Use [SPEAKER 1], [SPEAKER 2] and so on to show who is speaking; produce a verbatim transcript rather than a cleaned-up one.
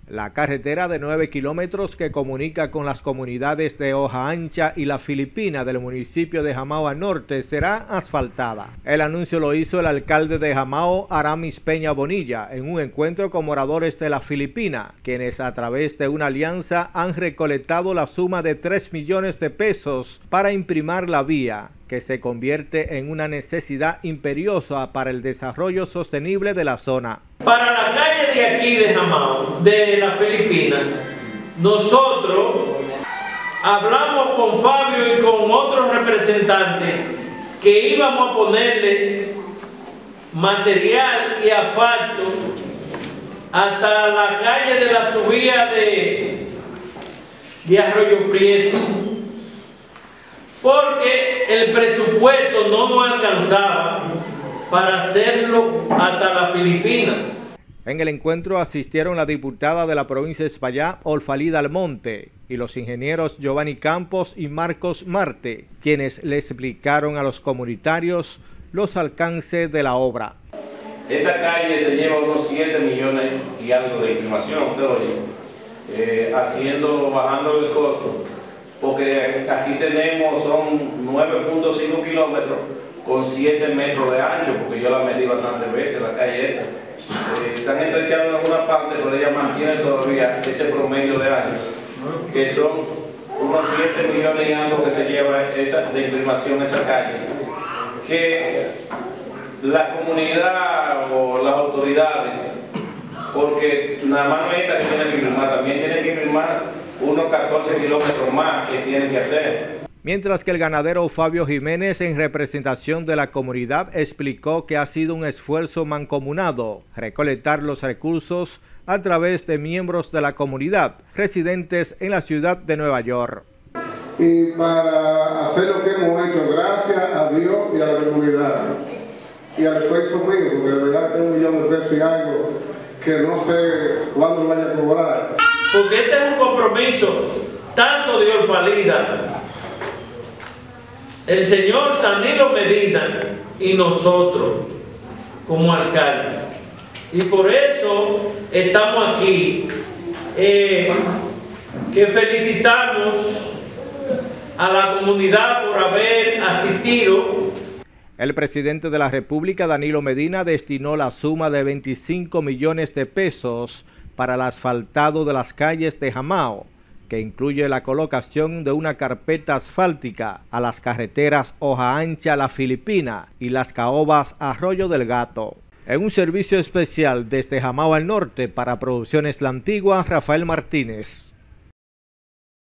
[SPEAKER 1] La carretera de nueve kilómetros que comunica con las comunidades de Hoja Ancha y La Filipina del municipio de Jamao Norte será asfaltada. El anuncio lo hizo el alcalde de Jamao, Aramis Peña Bonilla, en un encuentro con moradores de La Filipina, quienes a través de una alianza han recolectado la suma de tres millones de pesos para imprimir la vía, que se convierte en una necesidad imperiosa para el desarrollo sostenible de la zona.
[SPEAKER 2] Para la calle de aquí de Jamao, de La Filipina, nosotros hablamos con Fabio y con otros representantes que íbamos a ponerle material y asfalto hasta la calle de la subida de, de Arroyo Prieto, porque el presupuesto no nos alcanzaba para hacerlo hasta La Filipina.
[SPEAKER 1] En el encuentro asistieron la diputada de la provincia de Espaillá, Olfalida Almonte, y los ingenieros Giovanni Campos y Marcos Marte, quienes le explicaron a los comunitarios los alcances de la obra.
[SPEAKER 3] Esta calle se lleva unos siete millones y algo de imprimación, usted oye, eh, haciendo, bajando el costo, porque aquí tenemos, son nueve punto cinco kilómetros con siete metros de ancho, porque yo la medí bastantes veces, la calle esta. Eh, se han estrechado en alguna parte, pero ella mantiene todavía ese promedio de años, que son unos siete millones y algo que se lleva esa, de imprimación esa calle, que la comunidad o las autoridades, porque nada más no es esta que tienen que imprimar, también tienen que imprimar unos catorce kilómetros más que tienen que hacer.
[SPEAKER 1] Mientras que el ganadero Fabio Jiménez, en representación de la comunidad, explicó que ha sido un esfuerzo mancomunado recolectar los recursos a través de miembros de la comunidad residentes en la ciudad de Nueva York.
[SPEAKER 4] Y para hacer lo que hemos hecho, gracias a Dios y a la comunidad y al esfuerzo mío, porque de verdad tengo un millón de pesos y algo que no sé cuándo vaya a cobrar.
[SPEAKER 2] Porque este es un compromiso tanto de Olfalida, el señor Danilo Medina y nosotros como alcalde. Y por eso estamos aquí, eh, que felicitamos a la comunidad por haber asistido.
[SPEAKER 1] El presidente de la República, Danilo Medina, destinó la suma de veinticinco millones de pesos para el asfaltado de las calles de Jamao, que incluye la colocación de una carpeta asfáltica a las carreteras Hoja Ancha, La Filipina y Las Caobas, Arroyo del Gato. En un servicio especial desde Jamao al Norte para Producciones La Antigua, Rafael Martínez.